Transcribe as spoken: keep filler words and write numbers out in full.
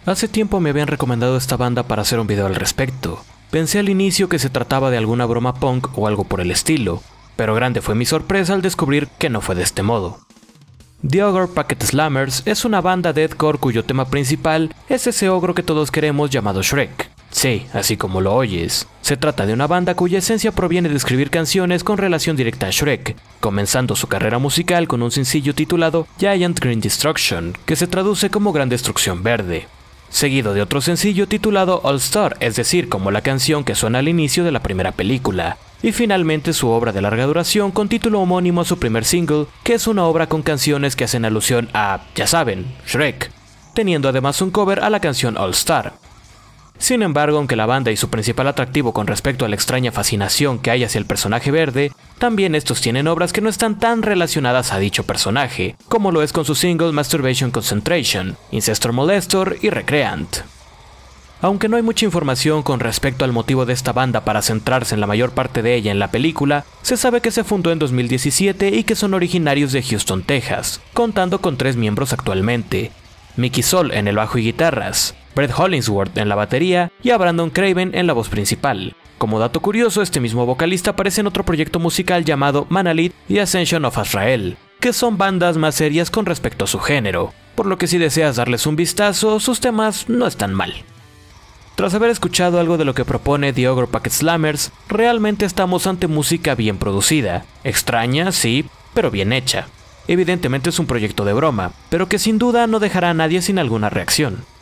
Hace tiempo me habían recomendado esta banda para hacer un video al respecto. Pensé al inicio que se trataba de alguna broma punk o algo por el estilo, pero grande fue mi sorpresa al descubrir que no fue de este modo. The Ogre Pocket Slammers es una banda deathcore cuyo tema principal es ese ogro que todos queremos llamado Shrek. Sí, así como lo oyes. Se trata de una banda cuya esencia proviene de escribir canciones con relación directa a Shrek, comenzando su carrera musical con un sencillo titulado Giant Green Destruction, que se traduce como Gran Destrucción Verde, seguido de otro sencillo titulado All Star, es decir, como la canción que suena al inicio de la primera película, y finalmente su obra de larga duración con título homónimo a su primer single, que es una obra con canciones que hacen alusión a, ya saben, Shrek, teniendo además un cover a la canción All Star. Sin embargo, aunque la banda y su principal atractivo con respecto a la extraña fascinación que hay hacia el personaje verde, también estos tienen obras que no están tan relacionadas a dicho personaje, como lo es con su single Masturbation Concentration, Incestor Molestor y Recreant. Aunque no hay mucha información con respecto al motivo de esta banda para centrarse en la mayor parte de ella en la película, se sabe que se fundó en dos mil diecisiete y que son originarios de Houston, Texas, contando con tres miembros actualmente: Mickey Sol en el bajo y guitarras, Brett Hollingsworth en la batería y a Brandon Craven en la voz principal. Como dato curioso, este mismo vocalista aparece en otro proyecto musical llamado Manalith y Ascension of Azrael, que son bandas más serias con respecto a su género, por lo que si deseas darles un vistazo, sus temas no están mal. Tras haber escuchado algo de lo que propone The Ogre Pocket Slammers, realmente estamos ante música bien producida, extraña, sí, pero bien hecha. Evidentemente es un proyecto de broma, pero que sin duda no dejará a nadie sin alguna reacción.